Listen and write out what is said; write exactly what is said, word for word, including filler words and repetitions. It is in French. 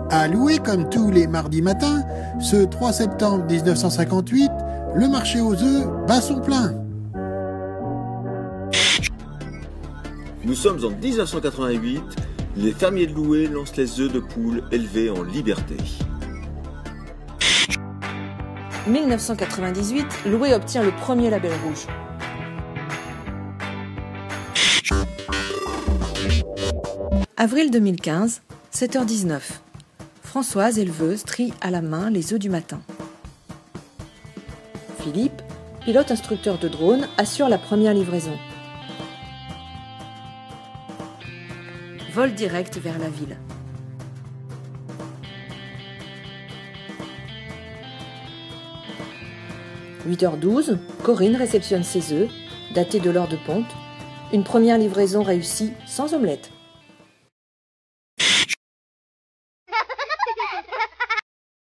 À louer comme tous les mardis matins, ce trois septembre mille neuf cent cinquante-huit, le marché aux œufs bat son plein. Nous sommes en mille neuf cent quatre-vingt-huit, les fermiers de Loué lancent les œufs de poule élevés en liberté. mille neuf cent quatre-vingt-dix-huit, Loué obtient le premier label rouge. Avril deux mille quinze, sept heures dix-neuf. Françoise, éleveuse, trie à la main les œufs du matin. Philippe, pilote instructeur de drone, assure la première livraison. Vol direct vers la ville. huit heures douze, Corinne réceptionne ses œufs, datés de l'heure de ponte. Une première livraison réussie sans omelette.